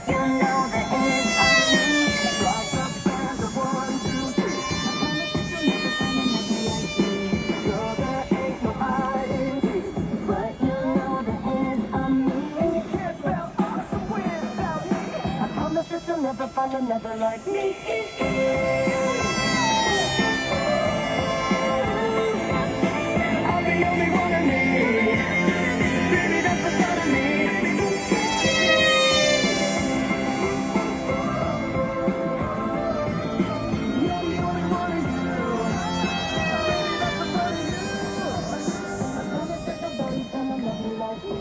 you know that it's only lots of fans of 1, 2, 3. Girl, there ain't no hiding you, but you know that it's on me. And you can't spell awesome without me. I promise that you'll never find another like me. I'm the only one of me. Baby, that's the thought of me. You're the only one of you. Baby, that's the thought of you. I promise that nobody's gonna love you like me.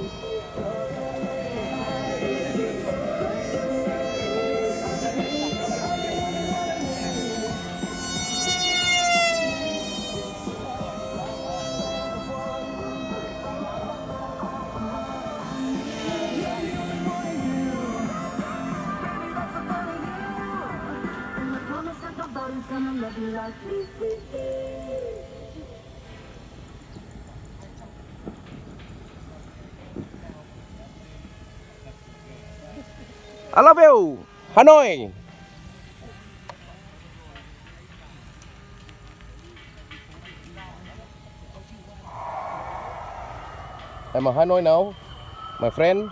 Nobody's gonna love you like me. I love you, Hanoi. I'm in Hanoi now, my friend.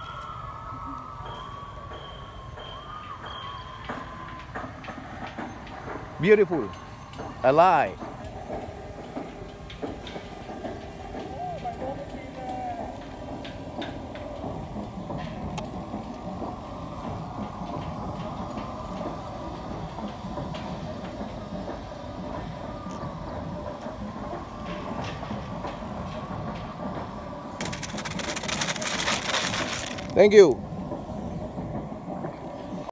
Beautiful, alive. Thank you.